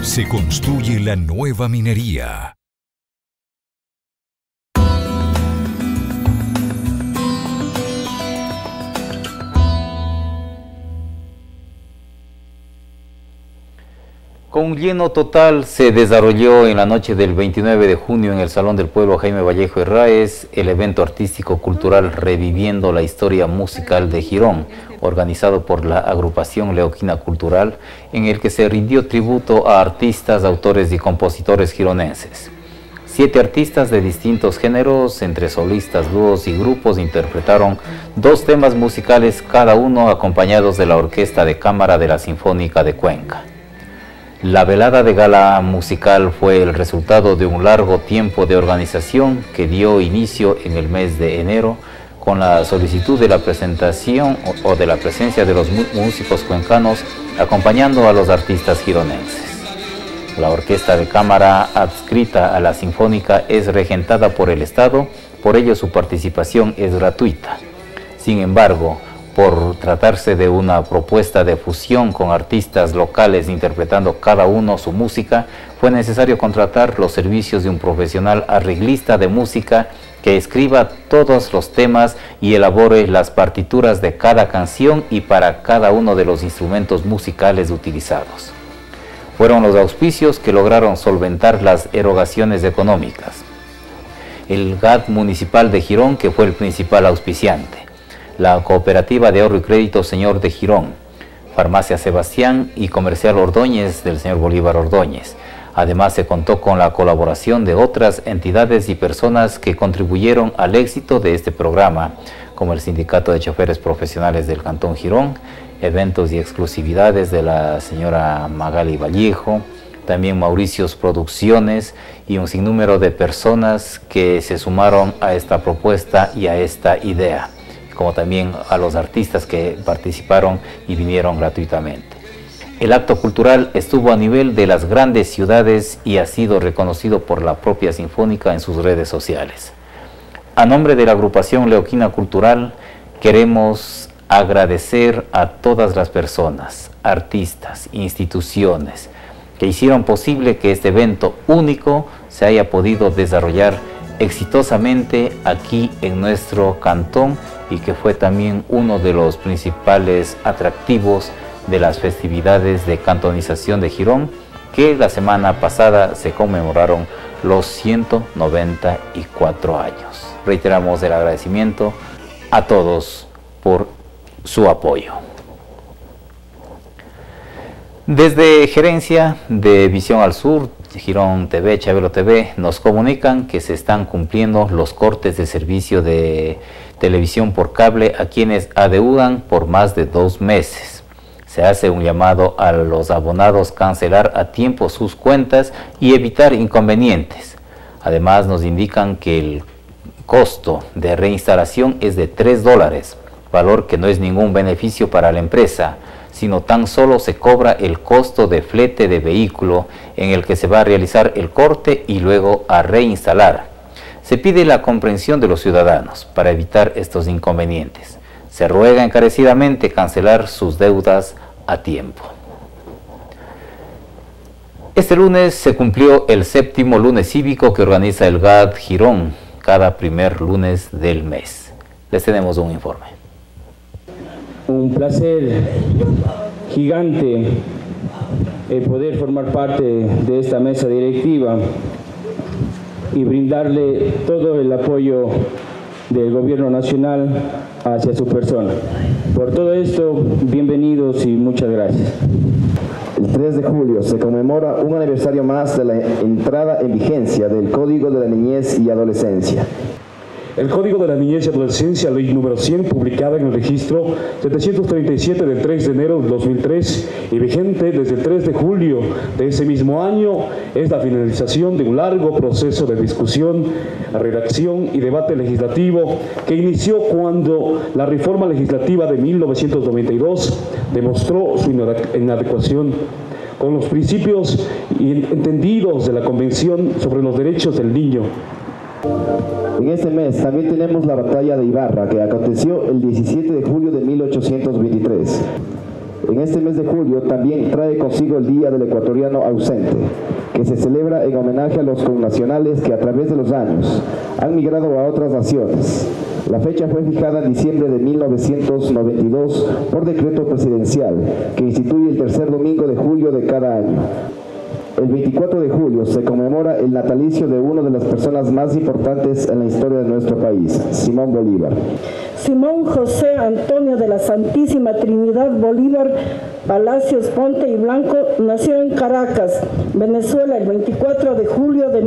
Se construye la nueva minería. Con lleno total se desarrolló en la noche del 29 de junio en el Salón del Pueblo Jaime Vallejo Herráez el evento artístico-cultural Reviviendo la Historia Musical de Girón, organizado por la agrupación Leoquina Cultural, en el que se rindió tributo a artistas, autores y compositores gironenses. 7 artistas de distintos géneros, entre solistas, dúos y grupos, interpretaron 2 temas musicales cada uno, acompañados de la Orquesta de Cámara de la Sinfónica de Cuenca. La velada de gala musical fue el resultado de un largo tiempo de organización que dio inicio en el mes de enero con la solicitud de la presentación o de la presencia de los músicos cuencanos acompañando a los artistas gironenses. La orquesta de cámara adscrita a la Sinfónica es regentada por el Estado, por ello su participación es gratuita. Sin embargo, por tratarse de una propuesta de fusión con artistas locales interpretando cada uno su música, fue necesario contratar los servicios de un profesional arreglista de música que escriba todos los temas y elabore las partituras de cada canción y para cada uno de los instrumentos musicales utilizados. Fueron los auspicios que lograron solventar las erogaciones económicas. El GAD municipal de Girón, que fue el principal auspiciante. La Cooperativa de Ahorro y Crédito Señor de Girón, Farmacia Sebastián y Comercial Ordóñez del señor Bolívar Ordóñez. Además se contó con la colaboración de otras entidades y personas que contribuyeron al éxito de este programa, como el Sindicato de Choferes Profesionales del Cantón Girón, eventos y exclusividades de la señora Magali Vallejo, también Mauricios Producciones y un sinnúmero de personas que se sumaron a esta propuesta y a esta idea, como también a los artistas que participaron y vinieron gratuitamente. El acto cultural estuvo a nivel de las grandes ciudades y ha sido reconocido por la propia Sinfónica en sus redes sociales. A nombre de la agrupación Leoquina Cultural, queremos agradecer a todas las personas, artistas, instituciones, que hicieron posible que este evento único se haya podido desarrollar exitosamente aquí en nuestro cantón y que fue también uno de los principales atractivos de las festividades de cantonización de Girón, que la semana pasada se conmemoraron los 194 años. Reiteramos el agradecimiento a todos por su apoyo. Desde Gerencia de Visión al Sur, Girón TV, Chabelo TV, nos comunican que se están cumpliendo los cortes de servicio de televisión por cable a quienes adeudan por más de 2 meses. Se hace un llamado a los abonados cancelar a tiempo sus cuentas y evitar inconvenientes. Además nos indican que el costo de reinstalación es de $3, valor que no es ningún beneficio para la empresa, sino tan solo se cobra el costo de flete de vehículo en el que se va a realizar el corte y luego a reinstalar. Se pide la comprensión de los ciudadanos para evitar estos inconvenientes. Se ruega encarecidamente cancelar sus deudas a tiempo. Este lunes se cumplió el 7º lunes cívico que organiza el GAD Girón cada primer lunes del mes. Les tenemos un informe. Un placer gigante poder formar parte de esta mesa directiva y brindarle todo el apoyo del Gobierno Nacional hacia su persona. Por todo esto, bienvenidos y muchas gracias. El 3 de julio se conmemora un aniversario más de la entrada en vigencia del Código de la Niñez y Adolescencia. El Código de la Niñez y Adolescencia, ley número 100, publicada en el registro 737 del 3 de enero de 2003 y vigente desde el 3 de julio de ese mismo año, es la finalización de un largo proceso de discusión, redacción y debate legislativo que inició cuando la reforma legislativa de 1992 demostró su inadecuación con los principios entendidos de la Convención sobre los Derechos del Niño. En este mes también tenemos la batalla de Ibarra, que aconteció el 17 de julio de 1823. En este mes de julio también trae consigo el Día del Ecuatoriano Ausente, que se celebra en homenaje a los connacionales que a través de los años han migrado a otras naciones. La fecha fue fijada en diciembre de 1992 por decreto presidencial que instituye el tercer domingo de julio de cada año. El 24 de julio se conmemora el natalicio de una de las personas más importantes en la historia de nuestro país, Simón Bolívar. Simón José Antonio de la Santísima Trinidad Bolívar Palacios Ponte y Blanco nació en Caracas, Venezuela, el 24 de julio de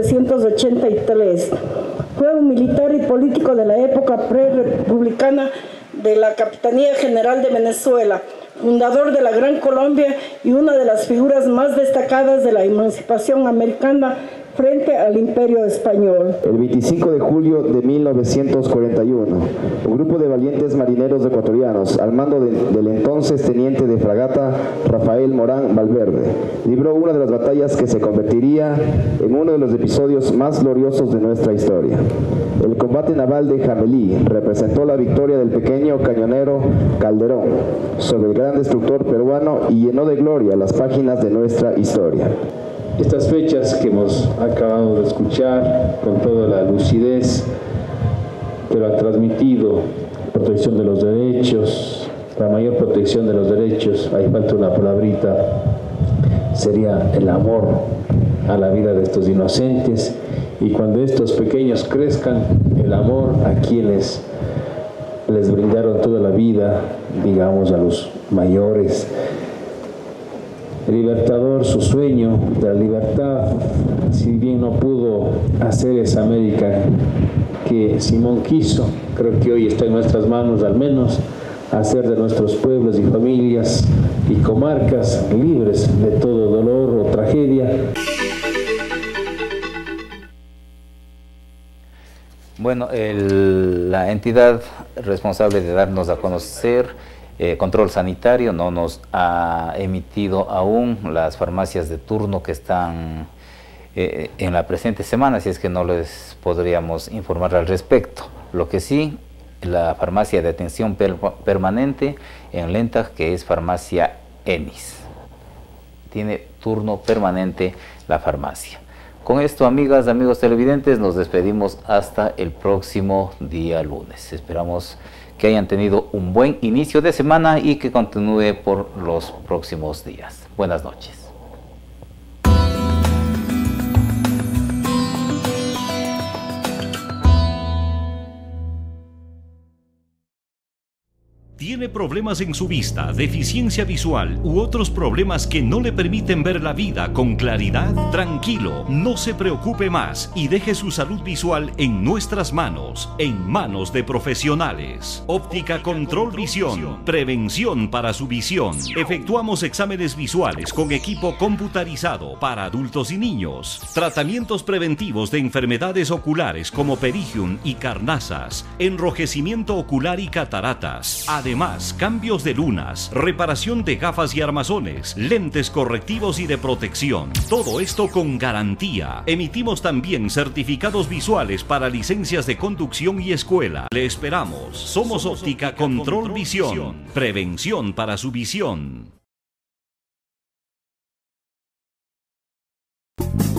1783. Fue un militar y político de la época prerepublicana de la Capitanía General de Venezuela, fundador de la Gran Colombia y una de las figuras más destacadas de la emancipación americana frente al Imperio Español. El 25 de julio de 1941, un grupo de valientes marineros ecuatorianos, al mando del entonces teniente de fragata Rafael Morán Valverde, libró una de las batallas que se convertiría en uno de los episodios más gloriosos de nuestra historia. El combate naval de Jamelí representó la victoria del pequeño cañonero Calderón sobre el gran destructor peruano y llenó de gloria las páginas de nuestra historia. Estas fechas que hemos acabado de escuchar con toda la lucidez que lo ha transmitido, protección de los derechos, la mayor protección de los derechos, ahí falta una palabrita, sería el amor a la vida de estos inocentes, y cuando estos pequeños crezcan, el amor a quienes les brindaron toda la vida, digamos a los mayores. El Libertador, su sueño de la libertad, si bien no pudo hacer esa América que Simón quiso, creo que hoy está en nuestras manos al menos hacer de nuestros pueblos y familias y comarcas libres de todo dolor o tragedia. Bueno, la entidad responsable de darnos a conocer control sanitario no nos ha emitido aún las farmacias de turno que están en la presente semana, así es que no les podríamos informar al respecto. Lo que sí, la farmacia de atención permanente en Lentag, que es farmacia Enis, tiene turno permanente la farmacia. Con esto, amigas, amigos televidentes, nos despedimos hasta el próximo día lunes. Esperamos que hayan tenido un buen inicio de semana y que continúe por los próximos días. Buenas noches. ¿Tiene problemas en su vista, deficiencia visual u otros problemas que no le permiten ver la vida con claridad? Tranquilo, no se preocupe más y deje su salud visual en nuestras manos, en manos de profesionales. Óptica Control Visión, prevención para su visión. Efectuamos exámenes visuales con equipo computarizado para adultos y niños. Tratamientos preventivos de enfermedades oculares como perigium y carnazas, enrojecimiento ocular y cataratas. Además, cambios de lunas, reparación de gafas y armazones, lentes correctivos y de protección. Todo esto con garantía. Emitimos también certificados visuales para licencias de conducción y escuela. Le esperamos. Somos Óptica Control Visión. Prevención para su visión.